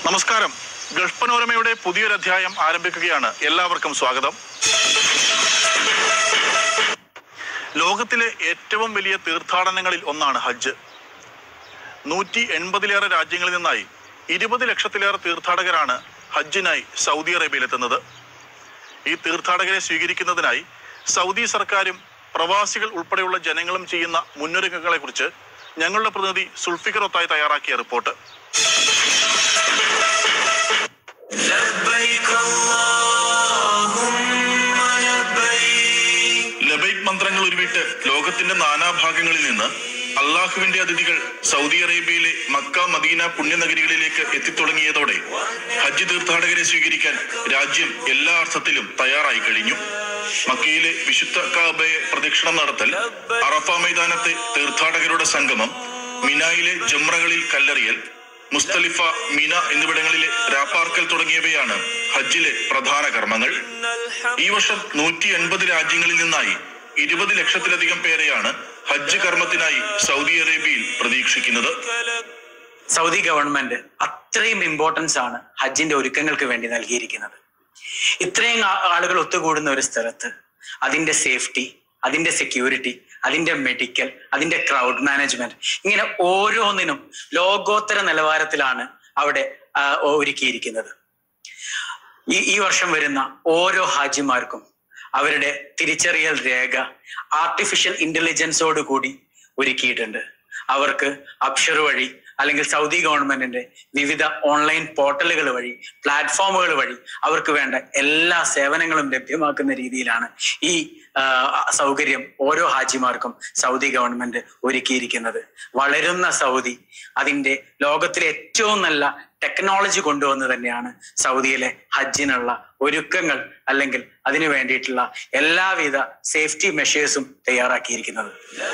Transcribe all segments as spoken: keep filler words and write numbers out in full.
നമസ്കാരം. ഗൾഫ് പനോരമയുടെ പുതിയൊരധ്യായം ആരംഭിക്കുകയാണ്. എല്ലാവർക്കും സ്വാഗതം. ലോകത്തിലെ ഏറ്റവും വലിയ തീർത്ഥാടനങ്ങളിൽ ഒന്നാണ് ഹജ്ജ്. നൂറ്റി എൺപതിലേറെ രാജ്യങ്ങളിൽ നിന്നായി ഇരുപത് ലക്ഷത്തിലേറെ തീർത്ഥാടകരാണ് ഹജ്ജിനായി സൗദി അറേബ്യയിലെത്തുന്നത്. ഈ തീർത്ഥാടകരെ സ്വീകരിക്കുന്നതിനായി സൗദി സർക്കാരും പ്രവാസികൾ ഉൾപ്പെടെയുള്ള ജനങ്ങളും ചെയ്യുന്ന മുന്നൊരുക്കങ്ങളെ കുറിച്ച് ഞങ്ങളുടെ പ്രതിനിധി സുൽഫിക്കർ ഒത്തായി തയ്യാറാക്കിയ റിപ്പോർട്ട്. ലബൈക് മന്ത്രങ്ങൾ ഉരുവിട്ട് ലോകത്തിന്റെ നാനാഭാഗങ്ങളിൽ നിന്ന് അള്ളാഹുവിന്റെ അതിഥികൾ സൗദി അറേബ്യയിലെ മക്ക, മദീന പുണ്യനഗരികളിലേക്ക് എത്തിത്തുടങ്ങിയതോടെ ഹജ്ജ് തീർത്ഥാടകരെ സ്വീകരിക്കാൻ രാജ്യം എല്ലാ അർത്ഥത്തിലും തയ്യാറായി കഴിഞ്ഞു. മക്കയിലെ വിശുദ്ധ കഅബയെ പ്രദക്ഷിണം നടത്തൽ, അറഫ മൈതാനത്തെ തീർത്ഥാടകരുടെ സംഗമം, മിനായിലെ ജംറകളിൽ കല്ലെറിയൽ, മുസ്തലിഫ, മിന എന്നിവിടങ്ങളിലെ രാപ്പാർക്കൽ തുടങ്ങിയവയാണ് ഹജ്ജിലെ പ്രധാന കർമ്മങ്ങൾ. ഈ വർഷം നൂറ്റി എൺപത് രാജ്യങ്ങളിൽ നിന്നായി ഇരുപത് ലക്ഷത്തിലധികം പേരെയാണ് ഹജ്ജ് കർമ്മത്തിനായി സൗദി അറേബ്യയിൽ പ്രതീക്ഷിക്കുന്നത്. സൗദി ഗവൺമെന്റ് അത്രയും ഇമ്പോർട്ടൻസ് ആണ് ഹജ്ജിന്റെ ഒരുക്കങ്ങൾക്ക് വേണ്ടി നൽകിയിരിക്കുന്നത്. ഇത്രയും ആളുകൾ ഒത്തുകൂടുന്ന ഒരു സ്ഥലത്ത് അതിന്റെ സേഫ്റ്റി, അതിന്റെ സെക്യൂരിറ്റി, അതിന്റെ മെഡിക്കൽ, അതിന്റെ ക്രൗഡ് മാനേജ്മെന്റ്, ഇങ്ങനെ ഓരോന്നിനും ലോകോത്തര നിലവാരത്തിലാണ് അവിടെ ഒരുക്കിയിരിക്കുന്നത്. ഈ ഈ വർഷം വരുന്ന ഓരോ ഹാജിമാർക്കും അവരുടെ തിരിച്ചറിയൽ രേഖ ആർട്ടിഫിഷ്യൽ ഇന്റലിജൻസോട് കൂടി ഒരുക്കിയിട്ടുണ്ട്. അവർക്ക് അബ്ഷർ വഴി അല്ലെങ്കിൽ സൗദി ഗവൺമെന്റിന്റെ വിവിധ ഓൺലൈൻ പോർട്ടലുകൾ വഴി, പ്ലാറ്റ്ഫോമുകൾ വഴി അവർക്ക് വേണ്ട എല്ലാ സേവനങ്ങളും ലഭ്യമാക്കുന്ന രീതിയിലാണ് ഈ സൗകര്യം ഓരോ ഹാജിമാർക്കും സൗദി ഗവൺമെന്റ് ഒരുക്കിയിരിക്കുന്നത്. വളരുന്ന സൗദി അതിന്റെ ലോകത്തിലെ ഏറ്റവും നല്ല ടെക്നോളജി കൊണ്ടുവന്ന് തന്നെയാണ് സൗദിയിലെ ഹജ്ജിനുള്ള ഒരുക്കങ്ങൾ അല്ലെങ്കിൽ അതിനു വേണ്ടിയിട്ടുള്ള എല്ലാവിധ സേഫ്റ്റി മെഷേഴ്സും തയ്യാറാക്കിയിരിക്കുന്നത്.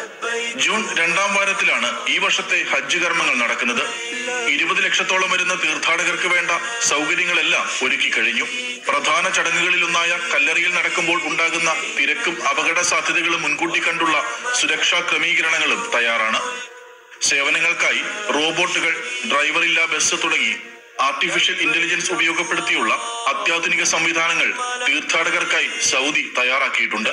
ജൂൺ രണ്ടാം വാരത്തിലാണ് ഈ വർഷത്തെ ഹജ്ജ് കർമ്മങ്ങൾ നടക്കുന്നത്. ഇരുപത് ലക്ഷത്തോളം വരുന്ന തീർത്ഥാടകർക്ക് വേണ്ട സൗകര്യങ്ങളെല്ലാം ഒരുക്കി കഴിഞ്ഞു. പ്രധാന ചടങ്ങുകളിലൊന്നായ കല്ലെറിയൽ നടക്കുമ്പോൾ ഉണ്ടാകുന്ന തിരക്കും അപകട സാധ്യതകളും മുൻകൂട്ടി കണ്ടുള്ള സുരക്ഷാ ക്രമീകരണങ്ങളും തയ്യാറാണ്. സേവനങ്ങൾക്കായി റോബോട്ടുകൾ, ഡ്രൈവറില്ലാ ബസ് തുടങ്ങി ആർട്ടിഫിഷ്യൽ ഇന്റലിജൻസ് ഉപയോഗപ്പെടുത്തിയുള്ള അത്യാധുനിക സംവിധാനങ്ങൾ തീർത്ഥാടകർക്കായി സൗദി തയ്യാറാക്കിയിട്ടുണ്ട്.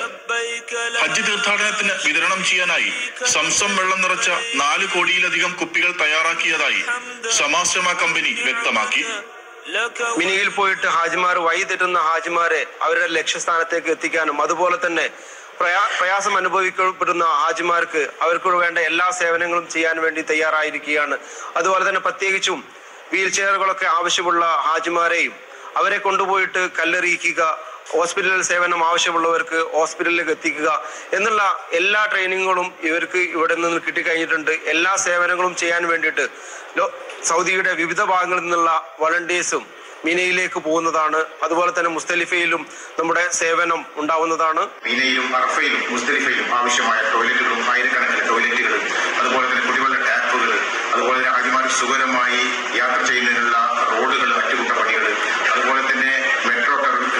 ഹജ്ജ് തീർത്ഥാടനത്തിന് വിതരണം ചെയ്യാനായി സംസം വെള്ളം നിറച്ച നാല് കോടിയിലധികം കുപ്പികൾ തയ്യാറാക്കിയതായി സമാശ്രമ കമ്പനി വ്യക്തമാക്കി. മിനിയിൽ പോയിട്ട് ഹാജിമാർ വഴി തെറ്റുന്ന ഹാജിമാരെ അവരുടെ ലക്ഷ്യസ്ഥാനത്തേക്ക് എത്തിക്കാനും അതുപോലെ തന്നെ പ്രയാ പ്രയാസം അനുഭവിക്കപ്പെടുന്ന ഹാജിമാർക്ക് അവർക്ക് വേണ്ട എല്ലാ സേവനങ്ങളും ചെയ്യാൻ വേണ്ടി തയ്യാറായിരിക്കുകയാണ്. അതുപോലെ തന്നെ പ്രത്യേകിച്ചും വീൽ ചെയറുകളൊക്കെ ആവശ്യമുള്ള ഹാജിമാരെയും അവരെ കൊണ്ടുപോയിട്ട് കല്ലെറിയിക്കുക, ഹോസ്പിറ്റൽ സേവനം ആവശ്യമുള്ളവർക്ക് ഹോസ്പിറ്റലിലേക്ക് എത്തിക്കുക എന്നുള്ള എല്ലാ ട്രെയിനിങ്ങുകളും ഇവർക്ക് ഇവിടെ നിന്ന് കിട്ടിക്കഴിഞ്ഞിട്ടുണ്ട്. എല്ലാ സേവനങ്ങളും ചെയ്യാൻ വേണ്ടിയിട്ട് സൗദിയുടെ വിവിധ ഭാഗങ്ങളിൽ നിന്നുള്ള വളണ്ടിയേഴ്സും മീനയിലേക്ക് പോകുന്നതാണ്. അതുപോലെ തന്നെ മുസ്തലിഫയിലും നമ്മുടെ സേവനം ഉണ്ടാവുന്നതാണ്. മീനയിലും അറഫയിലും മുസ്തലിഫയിലും ആവശ്യമായ ടോയ്ലറ്റുകളും ആയിരക്കണക്കിന് ടോയ്ലറ്റുകളും അതുപോലെ തന്നെ കുടിവെള്ള ടാപ്പുകൾ, അതുപോലെ തന്നെ ഹാജിമാർ സുഖകരമായി യാത്ര ചെയ്യുന്നതിനുള്ള റോഡുകൾ, അറ്റകുറ്റപ്പണികൾ, അതുപോലെ തന്നെ മെട്രോ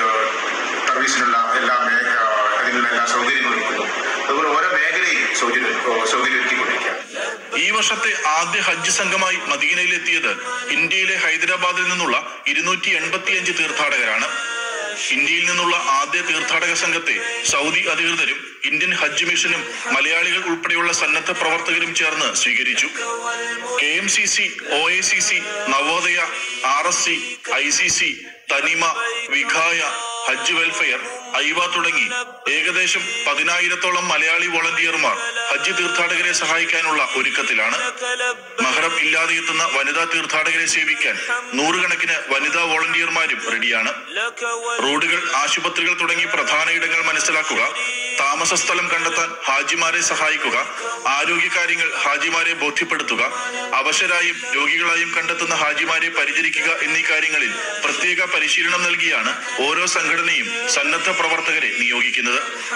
സർവീസിനുള്ള എല്ലാ അതിനുള്ള എല്ലാ സൗകര്യങ്ങളും ഒരുക്കുന്നു. അതുപോലെ ഓരോ മേഖലയും സൗകര്യം സൗകര്യം ഒരുക്കിക്കൊണ്ടിരിക്കുകയാണ്. ഈ വർഷത്തെ ആദ്യ ഹജ്ജ് സംഘമായി മദീനയിലെത്തിയത് ഇന്ത്യയിലെ ഹൈദരാബാദിൽ നിന്നുള്ള ഇരുന്നൂറ്റി എൺപത്തി അഞ്ച് തീർത്ഥാടകരാണ്. ഇന്ത്യയിൽ നിന്നുള്ള ആദ്യ തീർത്ഥാടക സംഘത്തെ സൗദി അധികൃതരും ഇന്ത്യൻ ഹജ്ജ് മിഷനും മലയാളികൾ ഉൾപ്പെടെയുള്ള സന്നദ്ധ പ്രവർത്തകരും ചേർന്ന് സ്വീകരിച്ചു. K M C C, O A C C, Navodaya, R S C, I C C, Thanima, Vikhaya, Hajj welfare, ഐവ തുടങ്ങി ഏകദേശം പതിനായിരത്തോളം മലയാളി വോളണ്ടിയർമാർ ഹജ്ജ് തീർത്ഥാടകരെ സഹായിക്കാനുള്ള ഒരുക്കത്തിലാണ്. മഹ്റം ഇല്ലാതെ എത്തുന്ന വനിതാ തീർത്ഥാടകരെ സേവിക്കാൻ നൂറുകണക്കിന് വനിതാ വോളണ്ടിയർമാരും റെഡിയാണ്. റോഡുകൾ, ആശുപത്രികൾ തുടങ്ങി പ്രധാന ഇടങ്ങൾ മനസ്സിലാക്കുക, താമസ സ്ഥലം കണ്ടെത്താൻ ഹാജിമാരെ സഹായിക്കുക, ആരോഗ്യകാര്യങ്ങൾ ഹാജിമാരെ ബോധ്യപ്പെടുത്തുക, അവശരായും രോഗികളായും കണ്ടെത്തുന്ന ഹാജിമാരെ പരിചരിക്കുക എന്നീ കാര്യങ്ങളിൽ പ്രത്യേക പരിശീലനം നൽകിയാണ് ഓരോ സംഘടനയും സന്നദ്ധ പ്രവർത്തകരെ നിയോഗിക്കുന്നത്.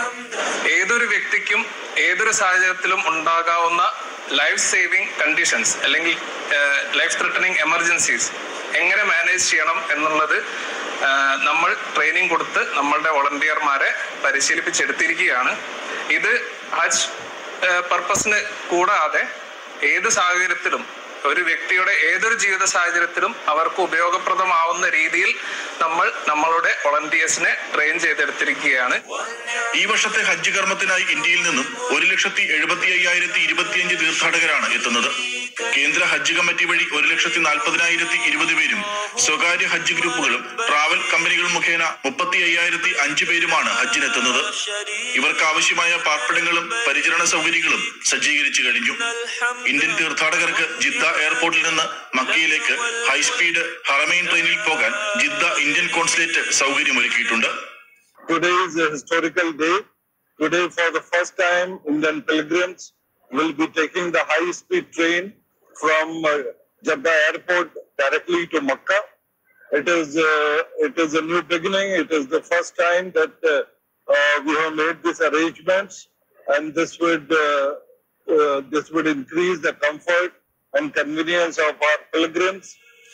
ഏതൊരു വ്യക്തിക്കും ഏതൊരു സാഹചര്യത്തിലും ഉണ്ടാകാവുന്ന ലൈഫ് സേവിങ് കണ്ടീഷൻസ് അല്ലെങ്കിൽ ലൈഫ് ത്രെട്ടനിങ് എമർജൻസീസ് എങ്ങനെ മാനേജ് ചെയ്യണം എന്നുള്ളത് നമ്മൾ ട്രെയിനിങ് കൊടുത്ത് നമ്മളുടെ വോളണ്ടിയർമാരെ പരിശീലിപ്പിച്ചെടുത്തിരിക്കുകയാണ്. ഇത് ഹജ്ജ് പർപ്പസിന് കൂടാതെ ഏത് സാഹചര്യത്തിലും ഒരു വ്യക്തിയുടെ ഏതൊരു ജീവിത സാഹചര്യത്തിലും അവർക്ക് ഉപയോഗപ്രദമാവുന്ന രീതിയിൽ നമ്മൾ നമ്മളുടെ വോളണ്ടിയേഴ്സിനെ ട്രെയിൻ ചെയ്തെടുത്തിരിക്കുകയാണ്. ഈ വർഷത്തെ ഹജ്ജ് കർമ്മത്തിനായി ഇന്ത്യയിൽ നിന്നും ഒരു ലക്ഷത്തി എഴുപത്തി അയ്യായിരത്തി ഇരുപത്തിയഞ്ച് തീർത്ഥാടകരാണ് എത്തുന്നത്. കേന്ദ്ര ഹജ്ജ് കമ്മിറ്റി വഴി ഒരു ലക്ഷത്തി നാൽപ്പതിനായിരത്തി ഇരുപത് പേരും സ്വകാര്യ ഹജ്ജ് ഗ്രൂപ്പുകളും ട്രാവൽ കമ്പനികൾ മുഖേന മുപ്പത്തി അയ്യായിരത്തി അഞ്ച് പേരുമാണ് ഹജ്ജിനെത്തുന്നത്. ഇവർക്ക് ആവശ്യമായ പാർപ്പിടങ്ങളും പരിചരണ സൗകര്യങ്ങളും സജ്ജീകരിച്ചു കഴിഞ്ഞു. ഇന്ത്യൻ തീർത്ഥാടകർക്ക് ജിദ്ദ എയർപോർട്ടിൽ നിന്ന് മക്കയിലേക്ക് ഹൈസ്പീഡ് ഹറമൈൻ ട്രെയിനിൽ പോകാൻ ജിദ്ദ ഇന്ത്യൻ കോൺസുലേറ്റ് സൗകര്യമൊരുക്കിയിട്ടുണ്ട്. Today is a historical day. Today, for the first time, Indian pilgrims will be taking the high-speed train from uh, Jeddah Airport directly to Makkah. It is uh, it is a new beginning. It is the first time that uh, uh, we have made these arrangements, and this would uh, uh, this would increase the comfort and convenience of our pilgrims.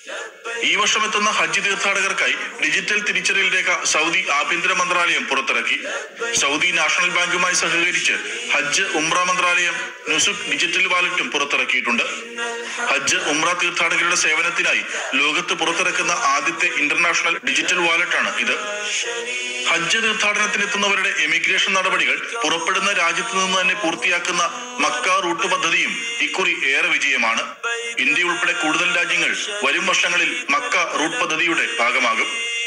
ഈ വർഷം എത്തുന്ന ഹജ്ജ് തീർത്ഥാടകർക്കായി digital തിരിച്ചറിയൽ രേഖ Saudi ആഭ്യന്തര മന്ത്രാലയം പുറത്തിറക്കി. Saudi national ബാങ്കുമായി സഹകരിച്ച് ഹജ്ജ് ഉംറ മന്ത്രാലയം നുസുക് ഡിജിറ്റൽ വാലറ്റും പുറത്തിറക്കിയിട്ടുണ്ട്. ഹജ്ജ് ഉംറ തീർത്ഥാടകരുടെ സേവനത്തിനായി ലോകത്ത് പുറത്തിറക്കുന്ന ആദ്യത്തെ ഇന്റർനാഷണൽ ഡിജിറ്റൽ വാലറ്റാണ് ഇത്. ഹജ്ജ് തീർത്ഥാടനത്തിനെത്തുന്നവരുടെ എമിഗ്രേഷൻ നടപടികൾ പുറപ്പെടുന്ന രാജ്യത്തു നിന്ന് തന്നെ പൂർത്തിയാക്കുന്ന മക്ക റൂട്ട് പദ്ധതിയും ഇക്കുറി ഏറെ വിജയമാണ്. ഇന്ത്യ ഉൾപ്പെടെ കൂടുതൽ രാജ്യങ്ങൾ വരും വർഷങ്ങളിൽ മക്ക റൂട്ട് പദ്ധതിയുടെ ഭാഗമാകും.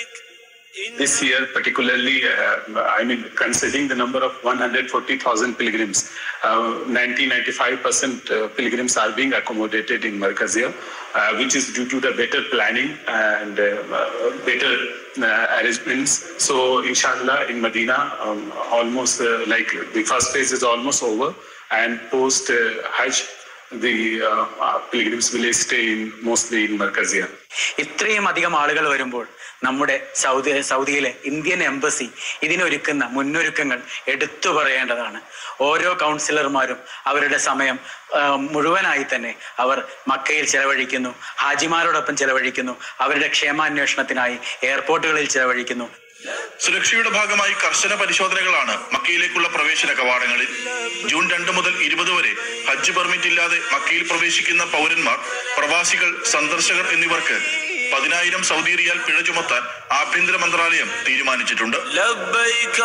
This year, particularly, uh, I mean, considering the number of one hundred forty thousand pilgrims, uh, ninety to ninety-five percent uh, pilgrims are being accommodated in Markaziyah, uh, which is due to the better planning and uh, better uh, arrangements. So, inshallah, in Medina, um, almost uh, like the first phase is almost over, and post uh, Hajj, the uh, pilgrims will stay in mostly in Markaziyah. ഇത്രയും അധികം ആളുകൾ വരുമ്പോൾ നമ്മുടെ Saudi സൗദിയിലെ Indian embassy ഇതിനൊരുക്കുന്ന മുന്നൊരുക്കങ്ങൾ എടുത്തു പറയേണ്ടതാണ്. ഓരോ കൗൺസിലർമാരും അവരുടെ സമയം മുഴുവനായി തന്നെ അവർ മക്കയിൽ ചെലവഴിക്കുന്നു, ഹാജിമാരോടൊപ്പം ചെലവഴിക്കുന്നു, അവരുടെ ക്ഷേമാന്വേഷണത്തിനായി എയർപോർട്ടുകളിൽ ചെലവഴിക്കുന്നു. സുരക്ഷയുടെ ഭാഗമായി കർശന പരിശോധനകളാണ് മക്കയിലേക്കുള്ള പ്രവേശന കവാടങ്ങളിൽ. ജൂൺ രണ്ട് മുതൽ ഇരുപത് വരെ ഹജ്ജ് പെർമിറ്റ് ഇല്ലാതെ മക്കയിൽ പ്രവേശിക്കുന്ന പൗരന്മാർ, പ്രവാസികൾ, സന്ദർശകർ എന്നിവർക്ക് പതിനായിരം സൗദി റിയാൽ പിഴ ചുമത്താൻ ആഭ്യന്തര മന്ത്രാലയം തീരുമാനിച്ചിട്ടുണ്ട്. ലബ്ബൈക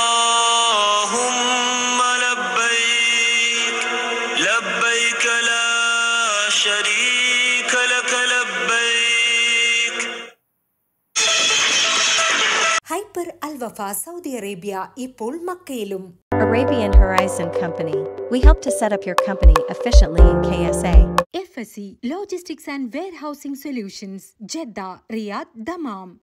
അല്ലാഹുമ്മ ലബ്ബൈക ലബ്ബൈക ലാ ശരീക ലക ലബ്ബൈക. Hyper Al Wafa Saudi Arabia ഇപ്പോൾ മക്കയിലും. Arabian Horizon Company. We help to set up your company efficiently in K S A. F S C Logistics and Warehousing Solutions, Jeddah, Riyadh, Dammam.